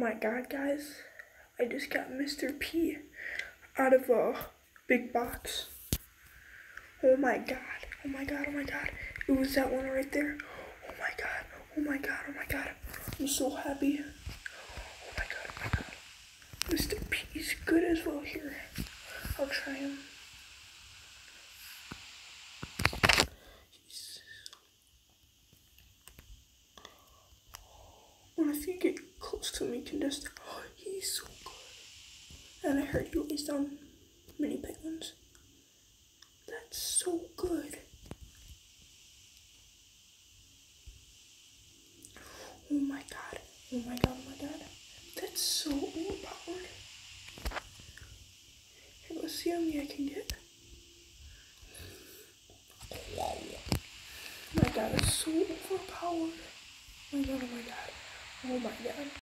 my god, guys. I just got Mr. P out of a big box. Oh my god. Oh my god. Oh my god. It was that one right there. Oh my god. Oh my god. Oh my god. I'm so happy. Oh my god. Oh my god. Mr. P's good as well here. I'll try him. Well, if you get close to him, you can just. Oh, he's so good. And I heard he lays down mini penguins. That's so good. Oh my god. Oh my god. Oh my god. That's so overpowered. Hey, let's see how many I can get. Oh my god, it's so overpowered. Oh my god. Oh my god. Oh my god.